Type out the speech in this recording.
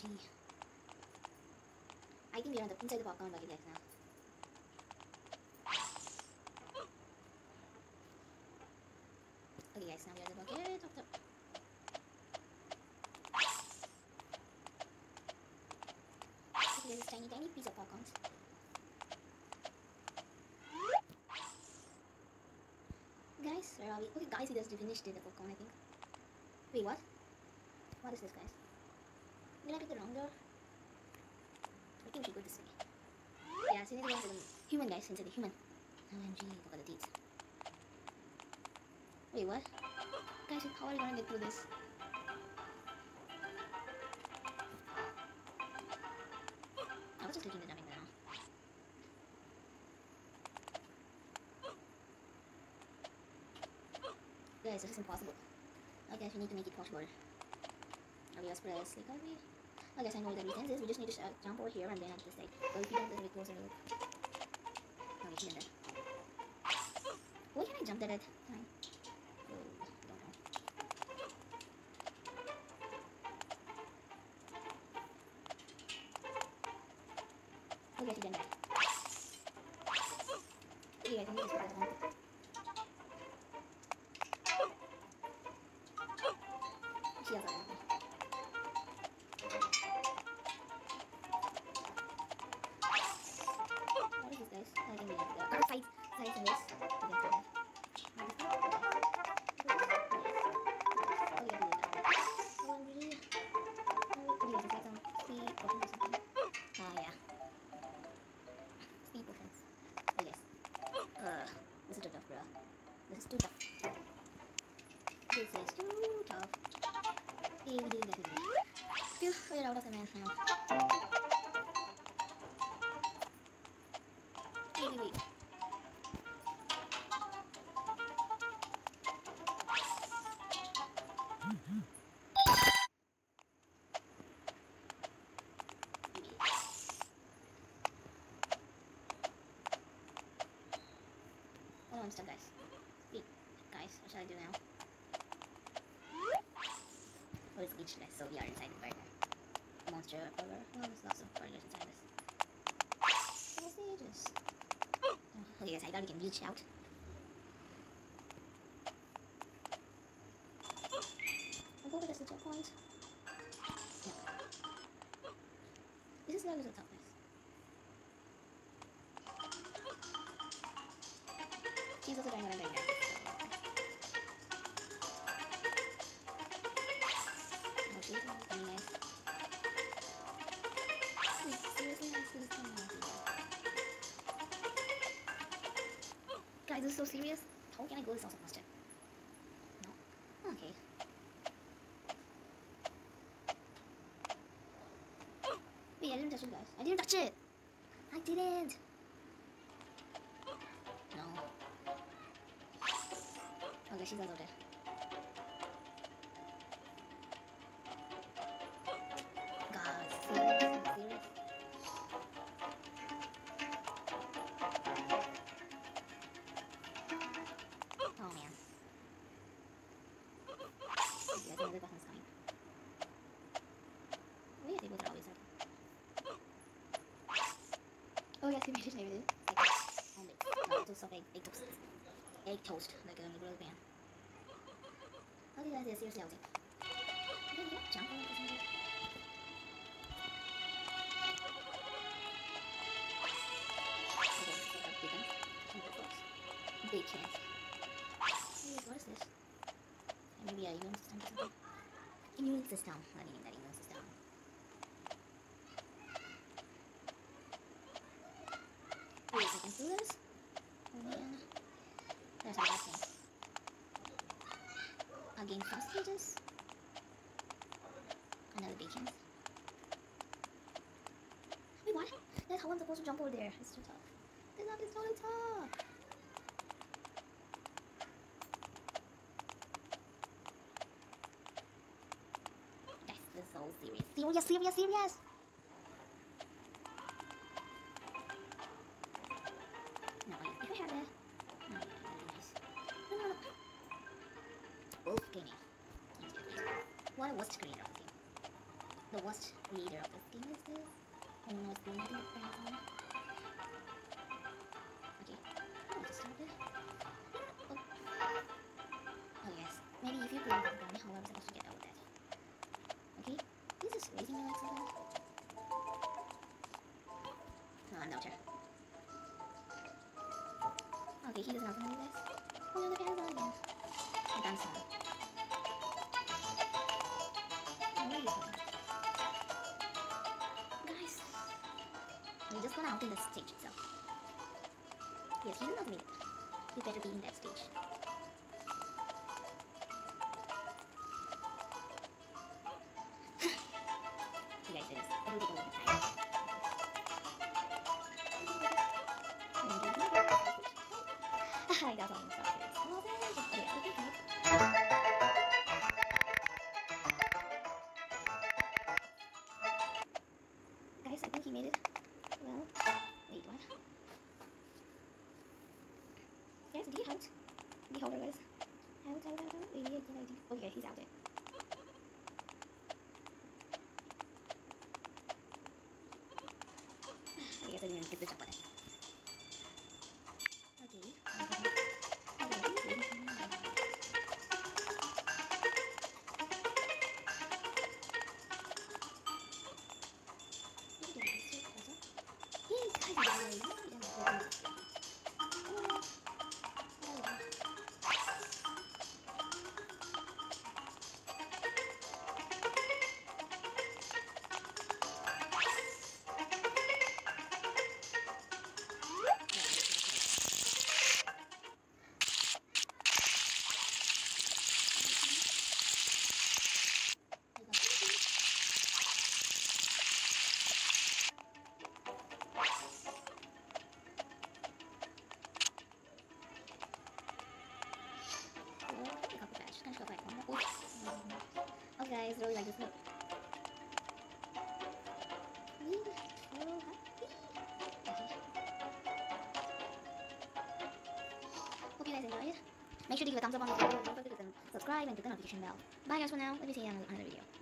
OMG. I think we're on the inside the popcorn bucket guys now. Okay guys, now we are the bucket of the... Okay, there's this tiny piece of popcorn. Guys, where are we? Okay guys, we just finished the popcorn I think. Wait, what? What is this guys? Did I pick the wrong door? I think we should go this way. Yeah, so we need to go into the human guys, into the human. OMG, look at the teeth. Wait, what? Guys, how are we gonna get through this? I was just clicking the jumping down. Guys, this is impossible. I guess we need to make it possible. Now we just press like we. I guess I know what the distance is. We just need to jump over here and then just like go if you don't, then we closer look. Okay, she did that. Why can I jump that at time? Oh, don't know. Okay, she did that. Okay, I think we just put that on. She has that. What is this guys? I think we need the sides in this. Speed potions. Oh yes. This is too tough, bro. This is too tough. This is too tough. Okay, we did it. Phew, we're out of the man now. Wait. Oh, I'm stuck, guys. Wait, guys, what should I do now? Oh, it's glitchless, so we are inside the burger. Monster burger. Oh, there's lots of burgers inside this. What's the ages? Oh, okay, guys, I thought we can reach out. I'll go with this checkpoint. No. This is the little toughness. She's also trying what I'm doing now. Okay, very nice. Wait, seriously, this is coming out. Guys, this is so serious. How can I go this also faster? No. Okay. Wait, I didn't touch it, guys. I didn't touch it! I didn't! No. Okay, she's also dead. God, serious? Oh man. Okay, I think another button's coming. Oh yeah, they both are always up. Oh yes, we made it, maybe. Omelette. No, toast of egg toast. Egg toast, like a grilled pan. Okay guys, yeah, seriously, I'll take. Okay, yeah, jump on it or something. Okay, so that's bacon. Bacon. Hey, what is this? Maybe a immune system or something? Immune system. Let me name that immune system. Wait, I can do this? Oh man. There's another thing. Again, fast pages. Another bacon. Wait, what? That's how I'm supposed to jump over there. It's too tough. This up is totally tough. Guys, this is so serious. Serious! No, if I had that. No, nice. No. Okay. What was screen writing? the worst creator of this game is this. I don't know what's doing anything. Okay, I just started. Oh. Oh yes, maybe if you play that gun, how I'm supposed to get out of that? Okay, he's just raising my legs a little. No, I'm not sure. Okay, he doesn't have to move this. Oh no, the fans on again. The gun's on. Oh, where are you going? Guys, we're just gonna out in the stage itself. Yes, he does not make it. He better be in that stage. You guys, it will take a little time. I got all the stuff here. Oh, okay, okay. Guys, I think he made it. Well, wait, what? Guys, did he out? Did he hold her, guys? Out. Okay, he's out there. I guess I didn't get the jump on it. Okay. Okay, it's really like this. Look. Hope you guys enjoyed. Make sure to give a thumbs up on this video, don't forget to subscribe and click the notification bell. Bye guys for now. Let me see you on another video.